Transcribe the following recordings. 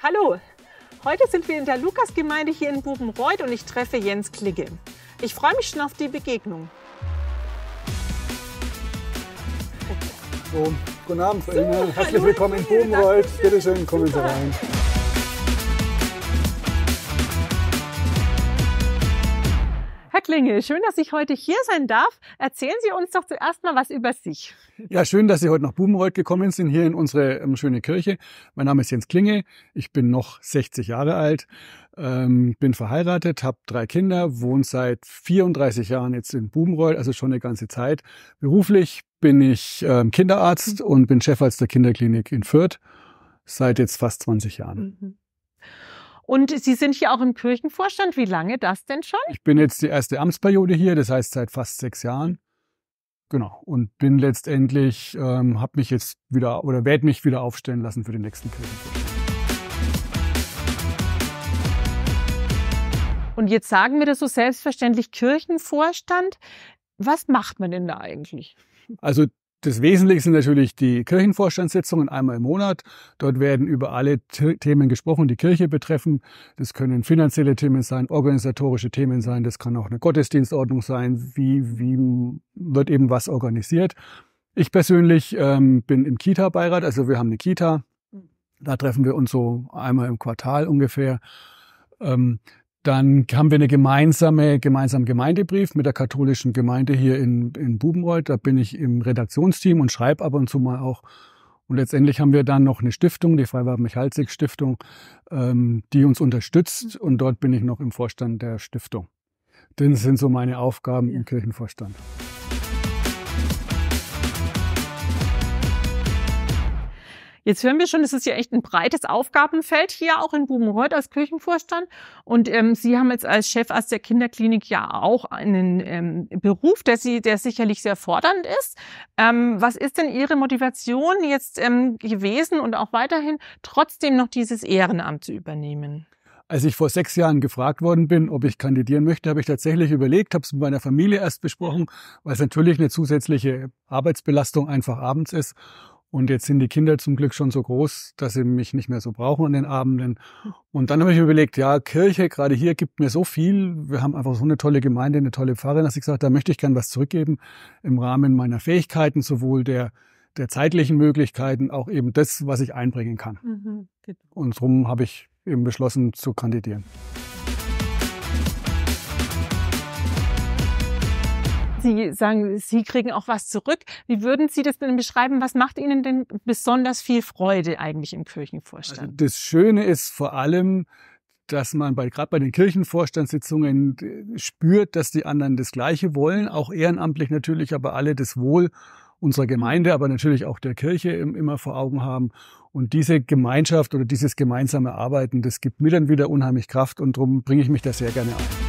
Hallo, heute sind wir in der Lukasgemeinde hier in Bubenreuth und ich treffe Jens Kligge. Ich freue mich schon auf die Begegnung. So, guten Abend, Frau Inge. Herzlich willkommen in Bubenreuth. Bitte schön, kommen Sie rein. Herr Klinge, schön, dass ich heute hier sein darf. Erzählen Sie uns doch zuerst mal was über sich. Ja, schön, dass Sie heute nach Bubenreuth gekommen sind, hier in unsere schöne Kirche. Mein Name ist Jens Klinge, ich bin noch 60 Jahre alt, bin verheiratet, habe 3 Kinder, wohne seit 34 Jahren jetzt in Bubenreuth, also schon eine ganze Zeit. Beruflich bin ich Kinderarzt und bin Chefarzt der Kinderklinik in Fürth seit jetzt fast 20 Jahren. Und Sie sind hier auch im Kirchenvorstand. Wie lange das denn schon? Ich bin jetzt die erste Amtsperiode hier, das heißt seit fast 6 Jahren. Genau. Und bin letztendlich, habe mich jetzt wieder oder werde mich wieder aufstellen lassen für den nächsten Kirchenvorstand. Und jetzt sagen wir das so selbstverständlich, Kirchenvorstand. Was macht man denn da eigentlich? Also das Wesentliche sind natürlich die Kirchenvorstandssitzungen einmal im Monat. Dort werden über alle Themen gesprochen, die Kirche betreffen. Das können finanzielle Themen sein, organisatorische Themen sein. Das kann auch eine Gottesdienstordnung sein. Wie wird eben was organisiert? Ich persönlich bin im Kita-Beirat. Also wir haben eine Kita. Da treffen wir uns so einmal im Quartal ungefähr. Dann haben wir einen gemeinsamen Gemeindebrief mit der katholischen Gemeinde hier in Bubenreuth. Da bin ich im Redaktionsteam und schreibe ab und zu mal auch. Und letztendlich haben wir dann noch eine Stiftung, die Freibad-Michalsik-Stiftung, die uns unterstützt. Und dort bin ich noch im Vorstand der Stiftung. Das sind so meine Aufgaben im Kirchenvorstand. Jetzt hören wir schon, es ist ja echt ein breites Aufgabenfeld hier auch in Bubenreuth als Kirchenvorstand. Und Sie haben jetzt als Chefarzt der Kinderklinik ja auch einen Beruf, der sicherlich sehr fordernd ist. Was ist denn Ihre Motivation jetzt gewesen und auch weiterhin trotzdem noch dieses Ehrenamt zu übernehmen? Als ich vor 6 Jahren gefragt worden bin, ob ich kandidieren möchte, habe ich tatsächlich überlegt, habe es mit meiner Familie erst besprochen, weil es natürlich eine zusätzliche Arbeitsbelastung einfach abends ist. Und jetzt sind die Kinder zum Glück schon so groß, dass sie mich nicht mehr so brauchen an den Abenden. Und dann habe ich mir überlegt, ja, Kirche, gerade hier, gibt mir so viel. Wir haben einfach so eine tolle Gemeinde, eine tolle Pfarrerin, dass ich gesagt habe, da möchte ich gern was zurückgeben im Rahmen meiner Fähigkeiten, sowohl der zeitlichen Möglichkeiten, auch eben das, was ich einbringen kann. Und darum habe ich eben beschlossen zu kandidieren. Sie sagen, Sie kriegen auch was zurück. Wie würden Sie das denn beschreiben? Was macht Ihnen denn besonders viel Freude eigentlich im Kirchenvorstand? Also das Schöne ist vor allem, dass man gerade bei den Kirchenvorstandssitzungen spürt, dass die anderen das Gleiche wollen, auch ehrenamtlich natürlich, aber alle das Wohl unserer Gemeinde, aber natürlich auch der Kirche immer vor Augen haben. Und diese Gemeinschaft oder dieses gemeinsame Arbeiten, das gibt mir dann wieder unheimlich Kraft und darum bringe ich mich da sehr gerne ein.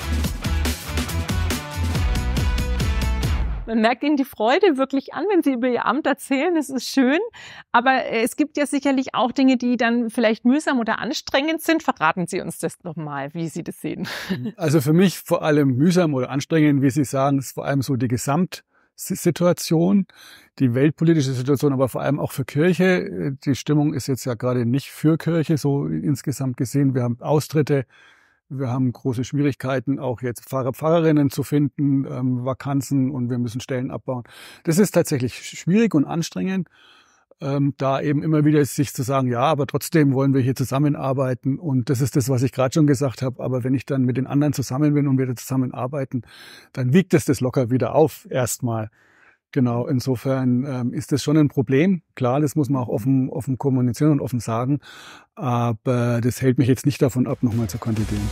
Man merkt Ihnen die Freude wirklich an, wenn Sie über Ihr Amt erzählen. Es ist schön. Aber es gibt ja sicherlich auch Dinge, die dann vielleicht mühsam oder anstrengend sind. Verraten Sie uns das nochmal, wie Sie das sehen. Also für mich vor allem mühsam oder anstrengend, wie Sie sagen, ist vor allem so die Gesamtsituation, die weltpolitische Situation, aber vor allem auch für Kirche. Die Stimmung ist jetzt ja gerade nicht für Kirche so insgesamt gesehen. Wir haben Austritte. Wir haben große Schwierigkeiten, auch jetzt Pfarrer, Pfarrerinnen zu finden, Vakanzen und wir müssen Stellen abbauen. Das ist tatsächlich schwierig und anstrengend, da eben immer wieder sich zu sagen, ja, aber trotzdem wollen wir hier zusammenarbeiten. Und das ist das, was ich gerade schon gesagt habe. Aber wenn ich dann mit den anderen zusammen bin und wir zusammenarbeiten, dann wiegt es das locker wieder auf erstmal. Genau, insofern ist das schon ein Problem. Klar, das muss man auch offen kommunizieren und offen sagen. Aber das hält mich jetzt nicht davon ab, nochmal zu kandidieren.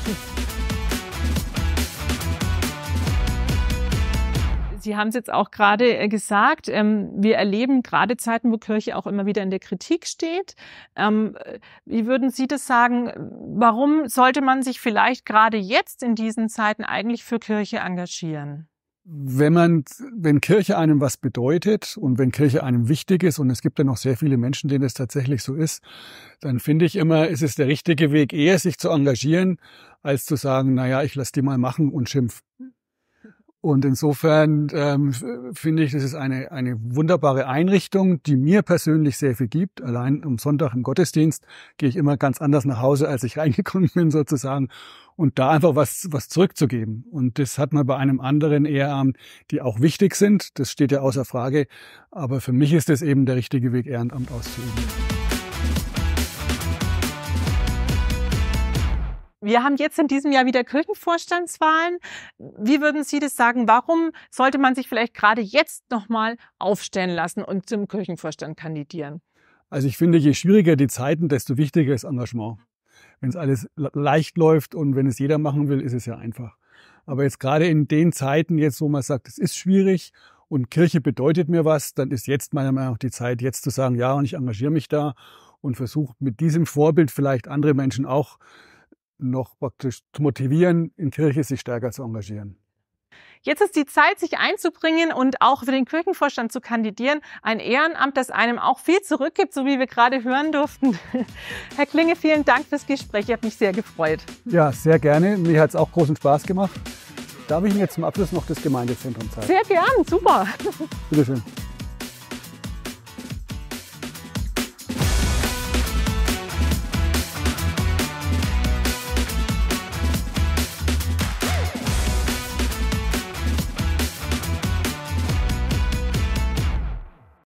Sie haben es jetzt auch gerade gesagt, wir erleben gerade Zeiten, wo Kirche auch immer wieder in der Kritik steht. Wie würden Sie das sagen? Warum sollte man sich vielleicht gerade jetzt in diesen Zeiten eigentlich für Kirche engagieren? Wenn Kirche einem was bedeutet und wenn Kirche einem wichtig ist, und es gibt ja noch sehr viele Menschen, denen es tatsächlich so ist, dann finde ich immer, ist es der richtige Weg, eher sich zu engagieren, als zu sagen, naja, ich lasse die mal machen und schimpf. Und insofern finde ich, das ist eine wunderbare Einrichtung, die mir persönlich sehr viel gibt. Allein am Sonntag im Gottesdienst gehe ich immer ganz anders nach Hause, als ich reingekommen bin sozusagen. Und da einfach was zurückzugeben. Und das hat man bei einem anderen Ehrenamt, die auch wichtig sind. Das steht ja außer Frage. Aber für mich ist es eben der richtige Weg, Ehrenamt auszuüben. Wir haben jetzt in diesem Jahr wieder Kirchenvorstandswahlen. Wie würden Sie das sagen? Warum sollte man sich vielleicht gerade jetzt nochmal aufstellen lassen und zum Kirchenvorstand kandidieren? Also ich finde, je schwieriger die Zeiten, desto wichtiger ist Engagement. Wenn es alles leicht läuft und wenn es jeder machen will, ist es ja einfach. Aber jetzt gerade in den Zeiten jetzt, wo man sagt, es ist schwierig und Kirche bedeutet mir was, dann ist jetzt meiner Meinung nach die Zeit, jetzt zu sagen, ja, und ich engagiere mich da und versuche mit diesem Vorbild vielleicht andere Menschen auch noch praktisch zu motivieren, in Kirche sich stärker zu engagieren. Jetzt ist die Zeit, sich einzubringen und auch für den Kirchenvorstand zu kandidieren. Ein Ehrenamt, das einem auch viel zurückgibt, so wie wir gerade hören durften. Herr Klinge, vielen Dank fürs Gespräch. Ich habe mich sehr gefreut. Ja, sehr gerne. Mir hat es auch großen Spaß gemacht. Darf ich Ihnen jetzt zum Abschluss noch das Gemeindezentrum zeigen? Sehr gern, super. Bitte schön.